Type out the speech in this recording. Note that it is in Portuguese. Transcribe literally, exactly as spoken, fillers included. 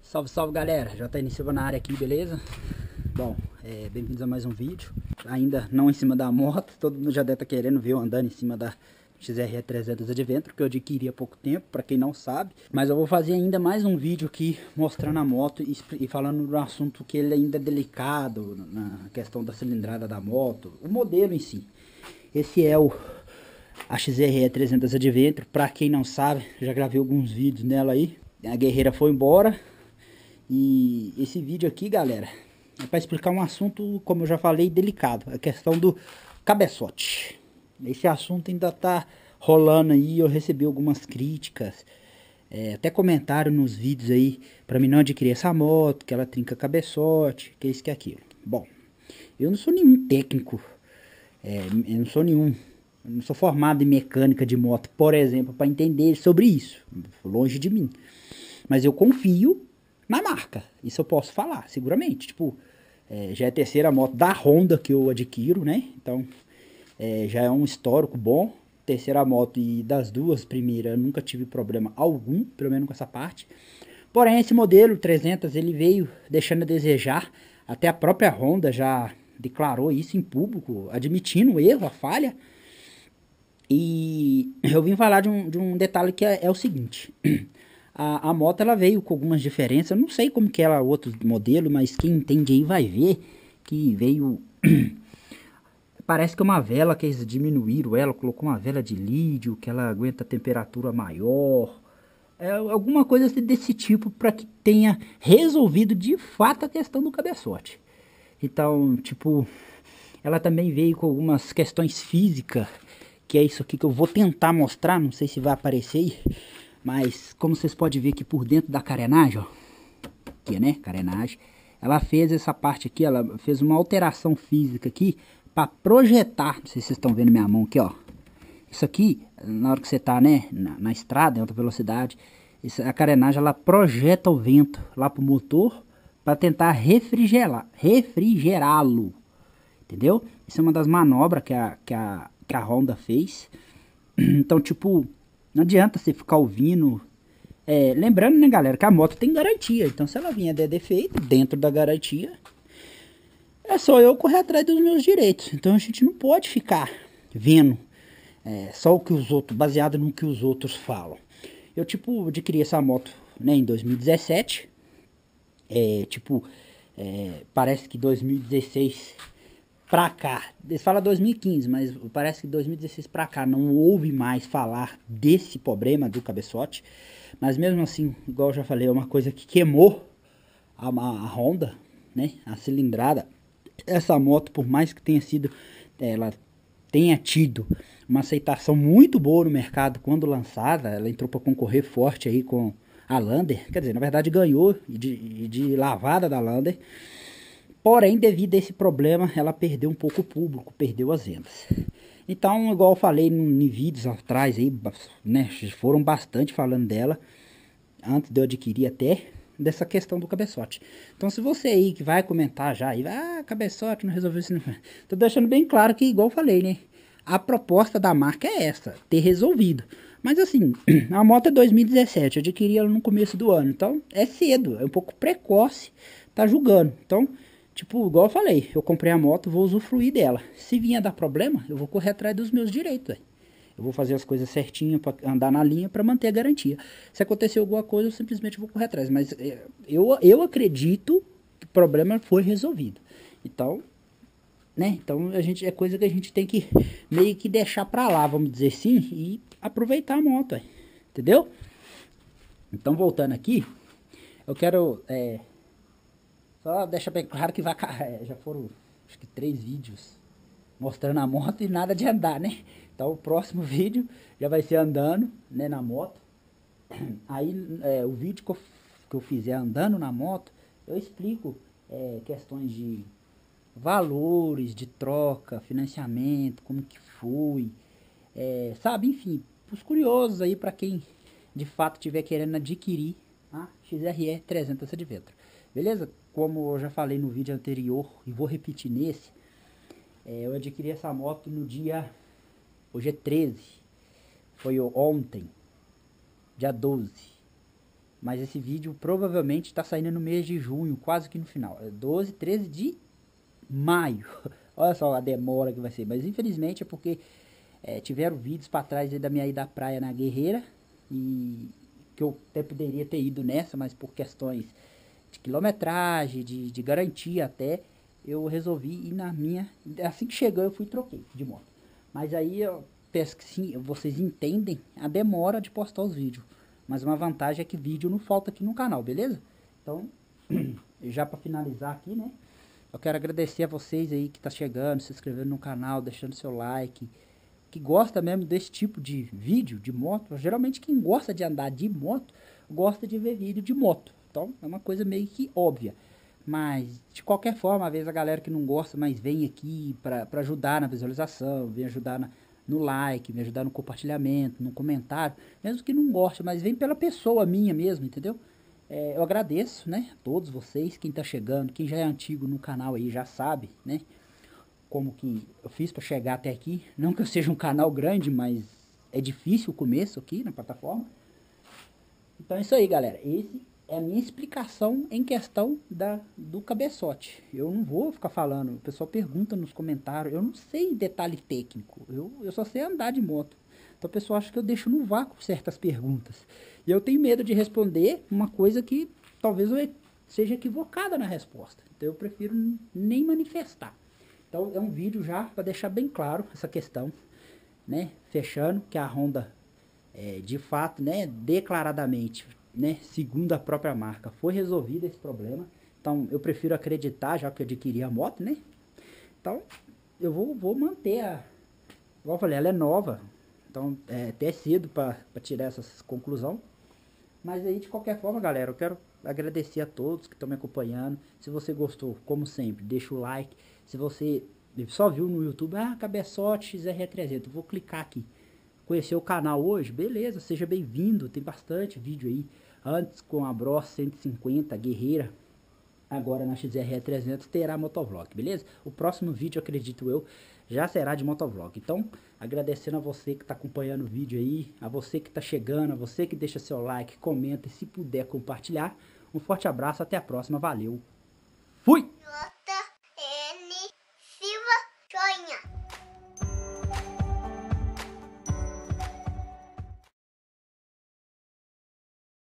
Salve, salve galera, já tá iniciando na área aqui, beleza? Bom, é, bem-vindos a mais um vídeo. Ainda não em cima da moto, todo mundo já deve estar tá querendo ver eu andando em cima da X R E trezentos Adventure, que eu adquiri há pouco tempo, para quem não sabe. Mas eu vou fazer ainda mais um vídeo aqui mostrando a moto e, e falando do assunto que ele ainda é delicado, na questão da cilindrada da moto, o modelo em si. Esse é o a X R E trezentos Adventure, para quem não sabe, já gravei alguns vídeos nela aí. A guerreira foi embora. E esse vídeo aqui, galera, é para explicar um assunto, como eu já falei, delicado. A questão do cabeçote. Esse assunto ainda tá rolando aí, eu recebi algumas críticas, é, até comentário nos vídeos aí, para mim não adquirir essa moto, que ela trinca cabeçote, que isso que aquilo. Bom, eu não sou nenhum técnico, é, eu não sou nenhum, eu não sou formado em mecânica de moto, por exemplo, para entender sobre isso, longe de mim. Mas eu confio na marca, isso eu posso falar, seguramente. Tipo, é, já é a terceira moto da Honda que eu adquiro, né? Então, é, já é um histórico bom. Terceira moto, e das duas primeiras eu nunca tive problema algum, pelo menos com essa parte. Porém, esse modelo trezentos, ele veio deixando a desejar. Até a própria Honda já declarou isso em público, admitindo o erro, a falha. E eu vim falar de um, de um detalhe que é, é o seguinte... A, a moto ela veio com algumas diferenças, eu não sei como que era outro modelo, mas quem entende aí vai ver que veio... Parece que é uma vela que eles diminuíram ela, colocou uma vela de lídio, que ela aguenta temperatura maior. É alguma coisa desse tipo para que tenha resolvido de fato a questão do cabeçote. Então, tipo, ela também veio com algumas questões físicas, que é isso aqui que eu vou tentar mostrar, não sei se vai aparecer aí. Mas, como vocês podem ver aqui por dentro da carenagem, ó, aqui, né, carenagem, ela fez essa parte aqui, ela fez uma alteração física aqui, para projetar, não sei se vocês estão vendo minha mão aqui, ó, isso aqui, na hora que você tá, né, na, na estrada, em alta velocidade, isso, a carenagem, ela projeta o vento lá pro motor, para tentar refrigerar, refrigerá-lo, entendeu? Isso é uma das manobras que a, que a, que a Honda fez. Então, tipo... Não adianta você ficar ouvindo. É, lembrando, né, galera, que a moto tem garantia. Então, se ela vier der defeito dentro da garantia, é só eu correr atrás dos meus direitos. Então, a gente não pode ficar vendo é, só o que os outros, baseado no que os outros falam. Eu, tipo, adquiri essa moto, né, em dois mil e dezessete. É, tipo, é, parece que dois mil e dezesseis pra cá, eles falam dois mil e quinze, mas parece que dois mil e dezesseis pra cá não houve mais falar desse problema do cabeçote. Mas mesmo assim, igual eu já falei, é uma coisa que queimou a, a Honda, né, a cilindrada. Essa moto, por mais que tenha sido, ela tenha tido uma aceitação muito boa no mercado quando lançada, ela entrou para concorrer forte aí com a Lander, quer dizer, na verdade ganhou de, de lavada da Lander. Porém, devido a esse problema, ela perdeu um pouco o público, perdeu as vendas. Então, igual eu falei em vídeos atrás, aí, né, foram bastante falando dela, antes de eu adquirir até, dessa questão do cabeçote. Então, se você aí que vai comentar já, aí, ah, cabeçote, não resolveu isso, não. Tô deixando bem claro que, igual eu falei, né, a proposta da marca é essa, ter resolvido. Mas assim, a moto é dois mil e dezessete, eu adquiri ela no começo do ano, então é cedo, é um pouco precoce, tá julgando. Então... Tipo, igual eu falei, eu comprei a moto, vou usufruir dela. Se vier dar problema, eu vou correr atrás dos meus direitos, véio. Eu vou fazer as coisas certinho para andar na linha para manter a garantia. Se acontecer alguma coisa, eu simplesmente vou correr atrás. Mas eu, eu acredito que o problema foi resolvido. Então, né? Então a gente, é coisa que a gente tem que meio que deixar para lá, vamos dizer assim, e aproveitar a moto, véio. Entendeu? Então, voltando aqui, eu quero... É, só deixa bem claro que vai, já foram acho que três vídeos mostrando a moto e nada de andar, né? Então o próximo vídeo já vai ser andando, né, na moto. Aí é, o vídeo que eu, que eu fizer andando na moto, eu explico é, questões de valores, de troca, financiamento, como que foi, é, sabe? Enfim, os curiosos aí para quem de fato estiver querendo adquirir a X R E trezentos Adventure. Beleza? Como eu já falei no vídeo anterior e vou repetir nesse, é, eu adquiri essa moto no dia, hoje é treze, foi ontem, dia doze. Mas esse vídeo provavelmente está saindo no mês de junho, quase que no final. É doze, treze de maio. Olha só a demora que vai ser. Mas infelizmente é porque é, tiveram vídeos para trás da minha ida à praia na Guerreira. E que eu até poderia ter ido nessa, mas por questões de quilometragem, de, de garantia até, eu resolvi ir na minha. Assim que chegou eu fui e troquei de moto. Mas aí eu peço que sim, vocês entendem a demora de postar os vídeos. Mas uma vantagem é que vídeo não falta aqui no canal, beleza? Então, já para finalizar aqui, né? Eu quero agradecer a vocês aí que tá chegando, se inscrevendo no canal, deixando seu like, que gosta mesmo desse tipo de vídeo de moto. Geralmente quem gosta de andar de moto, gosta de ver vídeo de moto. Então, é uma coisa meio que óbvia. Mas, de qualquer forma, às vezes a galera que não gosta, mas vem aqui para ajudar na visualização, vem ajudar na, no like, vem ajudar no compartilhamento, no comentário, mesmo que não goste, mas vem pela pessoa minha mesmo, entendeu? É, eu agradeço, né, a todos vocês, quem tá chegando, quem já é antigo no canal aí já sabe, né, como que eu fiz para chegar até aqui. Não que eu seja um canal grande, mas é difícil o começo aqui na plataforma. Então é isso aí, galera. Esse é a minha explicação em questão da, do cabeçote. Eu não vou ficar falando, o pessoal pergunta nos comentários, eu não sei detalhe técnico, eu, eu só sei andar de moto. Então o pessoal acha que eu deixo no vácuo certas perguntas. E eu tenho medo de responder uma coisa que talvez eu seja equivocada na resposta. Então eu prefiro nem manifestar. Então é um vídeo já para deixar bem claro essa questão, né? Fechando que a Honda, é, de fato, né, declaradamente, né, segundo a própria marca, foi resolvido esse problema. Então eu prefiro acreditar, já que eu adquiri a moto, né? Então eu vou, vou manter a... Igual eu falei, ela é nova. Então é até cedo para tirar essa conclusão. Mas aí, de qualquer forma, galera, eu quero agradecer a todos que estão me acompanhando. Se você gostou, como sempre, deixa o like. Se você só viu no YouTube, ah, Cabeçote X R trezentos, vou clicar aqui. Conhecer o canal hoje? Beleza, seja bem-vindo. Tem bastante vídeo aí. Antes com a Bros cento e cinquenta Guerreira, agora na X R trezentos terá motovlog, beleza? O próximo vídeo, acredito eu, já será de motovlog. Então, agradecendo a você que está acompanhando o vídeo aí, a você que está chegando, a você que deixa seu like, comenta e se puder compartilhar. Um forte abraço, até a próxima, valeu, fui!